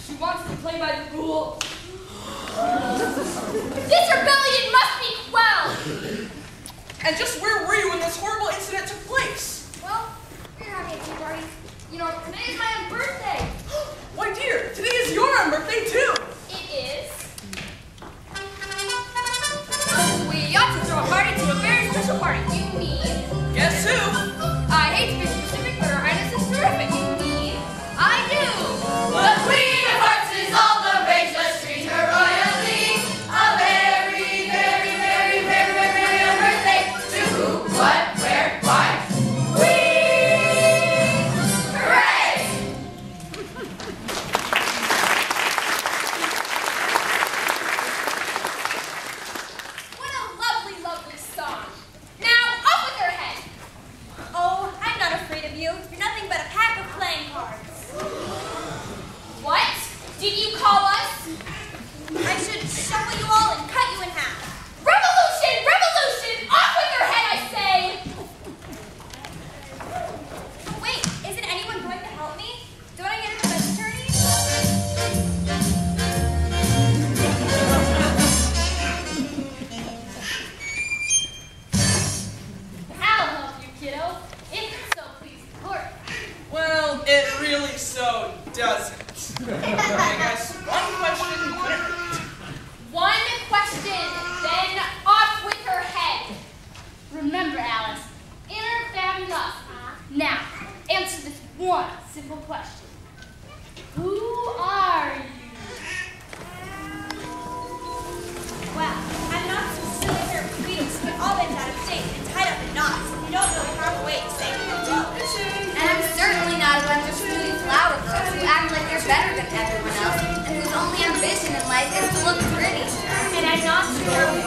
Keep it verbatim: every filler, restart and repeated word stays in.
She wants to play by the rules. This rebellion must be quelled! And just where were you when this horrible incident took place? Well, we're having a tea party. You know, today is my own birthday. Why, dear, today is your own birthday, too. It is. We ought to throw a party to a very special party. You mean? Guess who? I hate to be specific, but Her Highness is terrific. You mean? I do. The Queen of Hearts is all the rage. Let's treat her royally. A very, very, very, very, very, very young birthday. To who, what, where, why? Queen! Hooray! What a lovely, lovely song. Now, up with her head. Oh, I'm not afraid of you. You're nothing but a pack of playing cards. What did you call us? I should shuffle you all and cut you in half. Revolution! Revolution! Off with her head, I say! Oh, wait, isn't anyone going to help me? Don't I get a defense attorney? I'll help you, kiddo. If it so please the court. Well, it really so doesn't. I guess one question couldn't hurt. One question, then off with her head. Remember, Alice, inner fabulous. Now, answer this one simple question. Who are you? Well, I'm not so silly here with Beatles who get all bent out of shape and tied up in knots and don't know the proper way to say hello. And I'm certainly not a bunch of snooty flower girls who act like they're better than everyone else and whose only ambition in life is to look pretty. And I'm not sure